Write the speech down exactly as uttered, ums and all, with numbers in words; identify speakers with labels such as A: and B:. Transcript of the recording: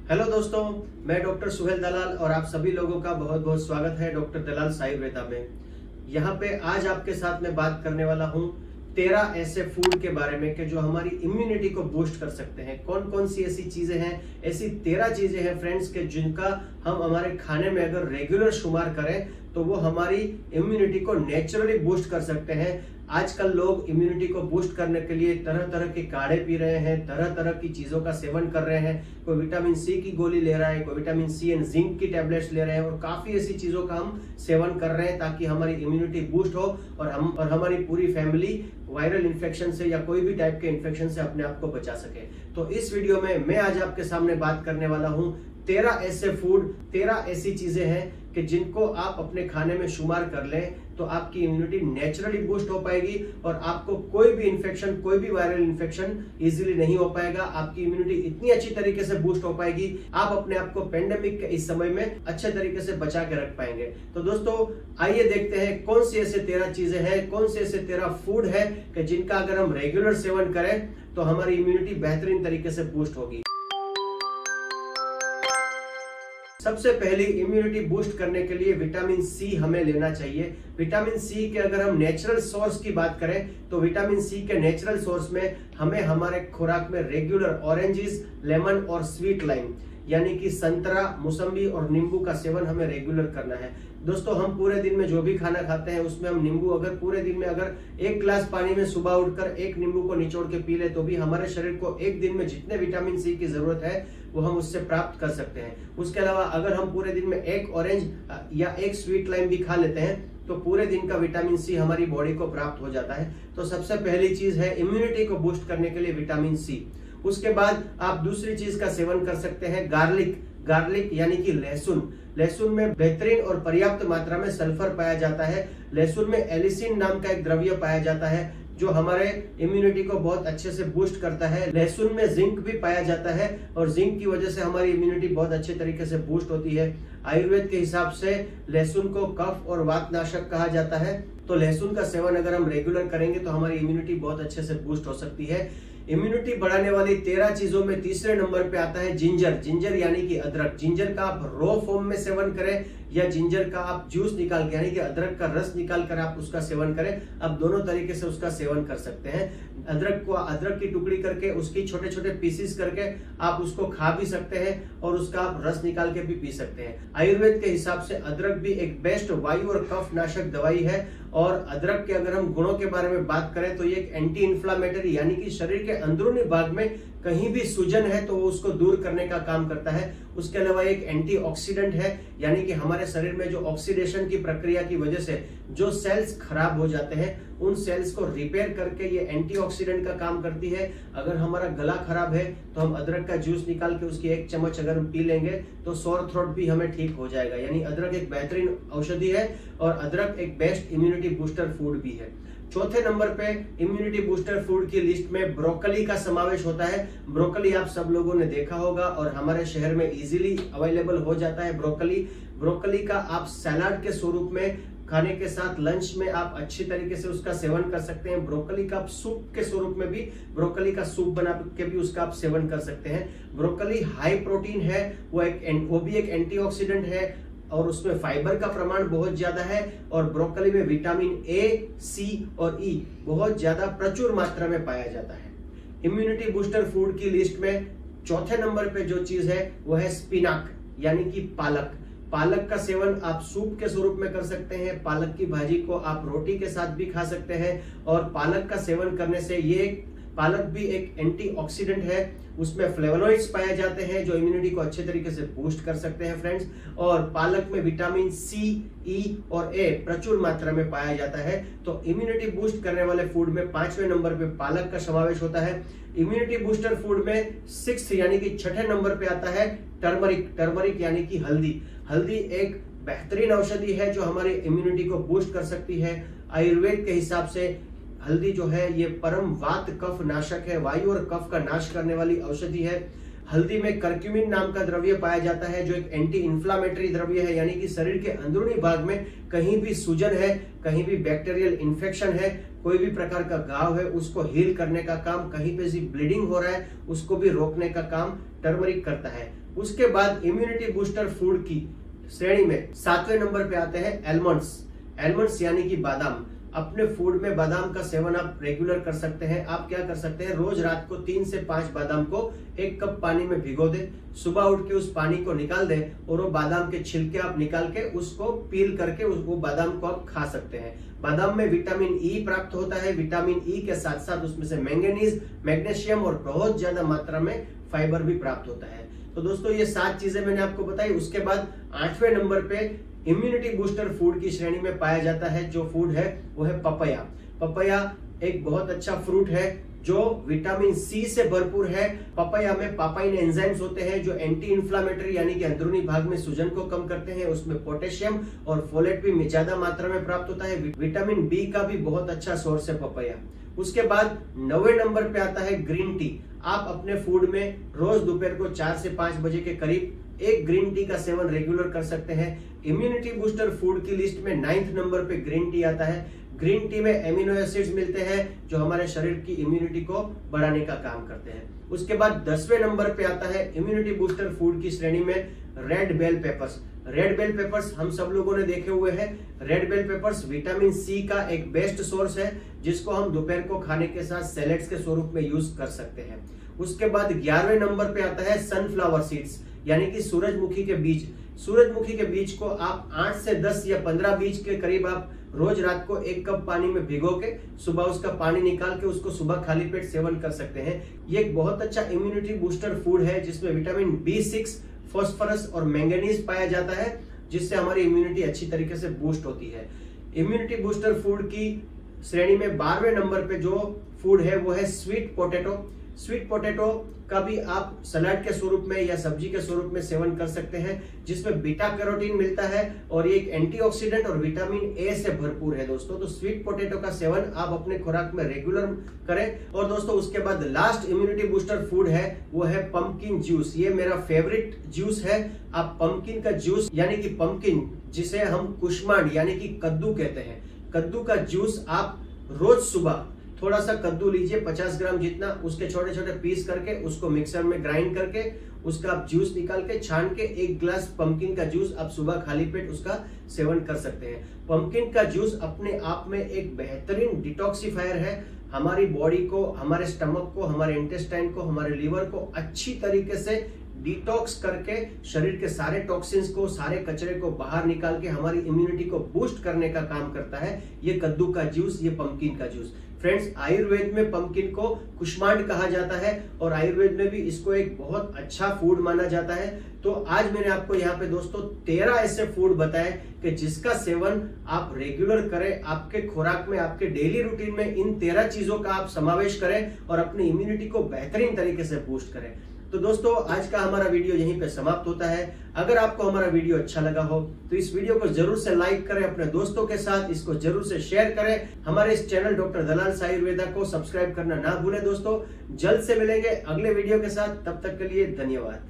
A: Hello दोस्तों, मैं doctor Suhail दलाल और आप सभी लोगों का बहुत बहुत स्वागत है डॉक्टर दलाल आयुर्वेदा में। यहाँ पे आज आपके साथ में बात करने वाला हूँ तेरह ऐसे फूड के बारे में कि जो हमारी इम्यूनिटी को बूस्ट कर सकते हैं। कौन कौन सी ऐसी चीजें हैं, ऐसी तेरह चीजें हैं फ्रेंड्स के जिनका हम हमारे खाने में अगर रेगुलर शुमार करें तो वो हमारी इम्यूनिटी को नेचुरली बूस्ट कर सकते हैं। आजकल लोग इम्यूनिटी को बूस्ट करने के लिए तरह तरह के काढ़े पी रहे हैं, तरह तरह की चीजों का सेवन कर रहे हैं। कोई विटामिन सी की गोली ले रहा है, कोई विटामिन सी एंड जिंक की टैबलेट्स ले रहे हैं और काफी ऐसी चीजों का हम सेवन कर रहे हैं ताकि हमारी इम्यूनिटी बूस्ट हो और हम और हमारी पूरी फैमिली वायरल इन्फेक्शन से या कोई भी टाइप के इन्फेक्शन से अपने आप को बचा सके। तो इस वीडियो में मैं आज आपके सामने बात करने वाला हूँ तेरह ऐसे फूड, तेरह ऐसी चीजें हैं कि जिनको आप अपने खाने में शुमार कर लें तो आपकी इम्यूनिटी नेचुरली बूस्ट हो पाएगी और आपको कोई भी इन्फेक्शन, कोई भी वायरल इन्फेक्शन इजीली नहीं हो पाएगा। आपकी इम्यूनिटी इतनी अच्छी तरीके से बूस्ट हो पाएगी, आप अपने आप को पेंडेमिक के इस समय में अच्छे तरीके से बचा के रख पाएंगे। तो दोस्तों आइए देखते हैं कौन सी ऐसे तेरह चीजें हैं, कौन से ऐसे तेरह फूड है कि जिनका अगर हम रेगुलर सेवन करें तो हमारी इम्यूनिटी बेहतरीन तरीके से बूस्ट होगी। सबसे पहले इम्यूनिटी बूस्ट करने के लिए विटामिन सी हमें लेना चाहिए। विटामिन सी के अगर हम नेचुरल सोर्स की बात करें तो विटामिन सी के नेचुरल सोर्स में हमें हमारे खुराक में रेगुलर ऑरेंजेस, लेमन और स्वीट लाइम यानी कि संतरा, मौसम्बी और नींबू का सेवन हमें रेगुलर करना है। दोस्तों हम पूरे दिन में जो भी खाना खाते हैं उसमें हम नींबू अगर पूरे दिन में अगर एक गिलास पानी में सुबह उठकर एक नींबू को निचोड़ के पी ले तो भी हमारे शरीर को एक दिन में जितने विटामिन सी की जरूरत है वो हम उससे प्राप्त कर सकते हैं। उसके अलावा अगर हम पूरे दिन में एक ऑरेंज या एक स्वीट लाइम भी खा लेते हैं तो पूरे दिन का विटामिन सी हमारी बॉडी को प्राप्त हो जाता है। तो सबसे पहली चीज है इम्यूनिटी को बूस्ट करने के लिए विटामिन सी। उसके बाद आप दूसरी चीज का सेवन कर सकते हैं गार्लिक। गार्लिक यानी कि लहसुन। लहसुन में बेहतरीन और पर्याप्त मात्रा में सल्फर पाया जाता है। लहसुन में एलिसिन नाम का एक द्रव्य पाया जाता है जो हमारे इम्यूनिटी को बहुत अच्छे से बूस्ट करता है। लहसुन में जिंक भी पाया जाता है और जिंक की वजह से हमारी इम्यूनिटी बहुत अच्छे तरीके से बूस्ट होती है। आयुर्वेद के हिसाब से लहसुन को कफ और वातनाशक कहा जाता है। तो लहसुन का सेवन अगर हम रेगुलर करेंगे तो हमारी इम्यूनिटी बहुत अच्छे से बूस्ट हो सकती है। इम्यूनिटी बढ़ाने वाली तेरह चीजों में तीसरे नंबर पे आता है जिंजर। जिंजर यानी कि अदरक। जिंजर का आप रॉ फॉर्म में सेवन करें या जिंजर का आप जूस निकाल के यानी कि अदरक का रस निकाल कर आप उसका सेवन करें, आप दोनों तरीके से उसका सेवन कर सकते हैं। अदरक को अदरक की टुकड़ी करके उसकी छोटे छोटे पीसेस करके आप उसको खा भी सकते हैं और उसका आप रस निकाल के भी पी सकते हैं। आयुर्वेद के हिसाब से अदरक भी एक बेस्ट वायु और कफ नाशक दवाई है और अदरक के अगर हम गुणों के बारे में बात करें तो ये एक एंटी इंफ्लामेटरी यानी कि शरीर के अंदरूनी भाग में कहीं भी सूजन है तो वो उसको दूर करने का काम करता है। उसके अलावा एक एंटीऑक्सीडेंट है यानी कि हमारे शरीर में जो ऑक्सीडेशन की प्रक्रिया की वजह से जो सेल्स खराब हो जाते हैं उन सेल्स को रिपेयर करके ये एंटीऑक्सीडेंट का काम करती है। अगर हमारा गला खराब है तो हम अदरक का जूस निकाल के उसकी एक चम्मच अगर हम पी लेंगे तो सोर थ्रोट भी हमें ठीक हो जाएगा। यानी अदरक एक बेहतरीन औषधि है और अदरक एक बेस्ट इम्यूनिटी बूस्टर फूड भी है। चौथे नंबर पे इम्यूनिटी बूस्टर फूड की लिस्ट में ब्रोकली का समावेश होता है। ब्रोकली आप सब लोगों ने देखा होगा और हमारे शहर में इजीली अवेलेबल हो जाता है ब्रोकली। ब्रोकली का आप सलाद के स्वरूप में खाने के साथ लंच में आप अच्छी तरीके से उसका सेवन कर सकते हैं। ब्रोकली का आप सूप के स्वरूप में भी ब्रोकली का सूप बना के भी उसका आप सेवन कर सकते हैं। ब्रोकली हाई प्रोटीन है, वो एक वो भी एक एंटीऑक्सीडेंट है और उसमें फाइबर का प्रमाण बहुत ज्यादा है और ब्रोकली में विटामिन ए, सी और ई बहुत ज्यादा प्रचुर मात्रा में पाया जाता है। इम्यूनिटी बूस्टर फूड की लिस्ट में चौथे नंबर पे जो चीज है वो है स्पिनाक यानी कि पालक। पालक का सेवन आप सूप के स्वरूप में कर सकते हैं। पालक की भाजी को आप रोटी के साथ भी खा सकते हैं और पालक का सेवन करने से ये पालक भी एक एंटीऑक्सीडेंट है। उसमें फ्लेवोनॉइड्स पाए जाते हैं जो इम्यूनिटी को अच्छे तरीके से बूस्ट कर सकते हैं फ्रेंड्स। और पालक में विटामिन सी, ई और ए प्रचुर मात्रा में पाया जाता है। तो इम्यूनिटी बूस्ट करने वाले फूड में पांचवें नंबर पे पालक का समावेश होता है। इम्यूनिटी बूस्टर फूड में सिक्स यानी कि छठे नंबर पे आता है टर्मरिक। टर्मरिक यानी कि हल्दी। हल्दी एक बेहतरीन औषधि है जो हमारी इम्यूनिटी को बूस्ट कर सकती है। आयुर्वेद के हिसाब से हल्दी जो है ये परम वात कफ नाशक है, वायु और कफ का नाश करने वाली औषधि है। हल्दी में करक्यूमिन नाम का द्रव्य पाया जाता है जो एक एंटी इंफ्लामेटरी द्रव्य है यानी कि शरीर के अंदरूनी भाग में कहीं भी सूजन है, कहीं भी बैक्टीरियल इन्फेक्शन है, कोई भी प्रकार का घाव है उसको हील करने का काम, कहीं पे भी ब्लीडिंग हो रहा है उसको भी रोकने का काम टर्मरिक करता है। उसके बाद इम्यूनिटी बूस्टर फूड की श्रेणी में सातवें नंबर पे आते हैं एलमंड्स। एलमंड्स यानी कि बादाम। अपने फूड में बादाम का सेवन आप रेगुलर कर सकते हैं। आप क्या कर सकते हैं, रोज रात को तीन से पांच बादाम को एक कप पानी में भिगो दें, सुबह उठ के उस पानी को निकाल दें और वो बादाम के छिलके आप निकाल के उसको पील करके उस वो बादाम को आप खा सकते हैं। बादाम में विटामिन ई प्राप्त होता है। विटामिन ई के साथ साथ उसमें से मैंगनीज, मैग्नीशियम और बहुत ज्यादा मात्रा में फाइबर भी प्राप्त होता है। तो दोस्तों ये सात चीजें मैंने आपको बताई। उसके बाद आठवें नंबर पे इम्यूनिटी बूस्टर फूड की श्रेणी में पाया जाता है जो फूड है वो है पपाया। पपाया एक बहुत अच्छा फ्रूट है जो विटामिन सी से भरपूर है। पपाया में पापाइन एंजाइम्स होते हैं जो एंटी इंफ्लेमेटरी यानी कि अंदरूनी भाग में सूजन को कम करते हैं। उसमें पोटेशियम और फोलेट भी ज्यादा मात्रा में प्राप्त होता है। विटामिन बी का भी बहुत अच्छा सोर्स है पपाया। उसके बाद नौवे नंबर पे आता है ग्रीन टी। आप अपने फूड में रोज दोपहर को चार से पांच बजे के करीब एक ग्रीन टी का सेवन रेगुलर कर सकते हैं। इम्यूनिटी बूस्टर फूड की लिस्ट में नाइन्थ नंबर पे ग्रीन टी आता है। ग्रीन टी में एमिनो एसिड्स मिलते हैं जो हमारे शरीर की इम्यूनिटी को बढ़ाने का काम करते हैं। उसके बाद दसवें नंबर पे आता है इम्यूनिटी बूस्टर फूड की श्रेणी में red bell peppers. Red bell peppers हम सब लोगों ने देखे हुए हैं। Red bell peppers vitamin C का एक बेस्ट सोर्स है जिसको हम दोपहर को खाने के साथ सैलेड्स के स्वरूप में यूज कर सकते हैं। उसके बाद ग्यारहवें नंबर पे आता है सनफ्लावर सीड्स यानी कि सूरजमुखी के बीज। सूरजमुखी के बीज को आप आठ से दस या पंद्रह बीज के करीब आप रोज रात को एक कप पानी में भिगो के सुबह उसका पानी निकाल के उसको सुबह खाली पेट सेवन कर सकते हैं। ये एक बहुत अच्छा इम्यूनिटी बूस्टर फूड है जिसमें विटामिन बी सिक्स, फॉस्फोरस और मैंगनीज पाया जाता है जिससे हमारी इम्यूनिटी अच्छी तरीके से बूस्ट होती है। इम्यूनिटी बूस्टर फूड की श्रेणी में बारहवें नंबर पे जो फूड है वो है स्वीट पोटैटो। स्वीट पोटैटो का भी आप सलाद के स्वरूप में या सब्जी के स्वरूप में सेवन कर सकते हैं जिसमें बीटा कैरोटीन मिलता है और ये एक एंटीऑक्सीडेंट और विटामिन ए से भरपूर है दोस्तों। तो स्वीट पोटैटो का सेवन आप अपने खुराक में रेगुलर करें। और दोस्तों उसके बाद लास्ट इम्यूनिटी बूस्टर फूड है वो है पंपकिन जूस। ये मेरा फेवरेट जूस है। आप पंपकिन का जूस यानी कि पंपकिन जिसे हम कुष्मांड यानी कि कद्दू कहते हैं, कद्दू का जूस आप रोज सुबह थोड़ा सा कद्दू लीजिए पचास ग्राम जितना, उसके छोटे छोटे पीस करके उसको मिक्सर में ग्राइंड करके उसका आप जूस निकाल के छान के एक ग्लास पंपकिन का जूस आप सुबह खाली पेट उसका सेवन कर सकते हैं। पंपकिन का जूस अपने आप में एक बेहतरीन डिटॉक्सिफायर है। हमारी बॉडी को, हमारे स्टमक को, हमारे इंटेस्टाइन को, हमारे लीवर को अच्छी तरीके से डिटॉक्स करके शरीर के सारे टॉक्सिन्स को, सारे कचरे को बाहर निकाल के हमारी इम्यूनिटी को बूस्ट करने का काम करता है ये कद्दू का जूस, ये पंपकिन का जूस। फ्रेंड्स आयुर्वेद में पंपकिन को कुष्मांड कहा जाता है और आयुर्वेद में भी इसको एक बहुत अच्छा फूड माना जाता है। तो आज मैंने आपको यहाँ पे दोस्तों तेरह ऐसे फूड बताए कि जिसका सेवन आप रेगुलर करें, आपके खुराक में, आपके डेली रूटीन में इन तेरह चीजों का आप समावेश करें और अपनी इम्यूनिटी को बेहतरीन तरीके से बूस्ट करें। तो दोस्तों आज का हमारा वीडियो यहीं पे समाप्त होता है। अगर आपको हमारा वीडियो अच्छा लगा हो तो इस वीडियो को जरूर से लाइक करें, अपने दोस्तों के साथ इसको जरूर से शेयर करें। हमारे इस चैनल डॉक्टर दलाल आयुर्वेदा को सब्सक्राइब करना ना भूलें दोस्तों। जल्द से मिलेंगे अगले वीडियो के साथ, तब तक के लिए धन्यवाद।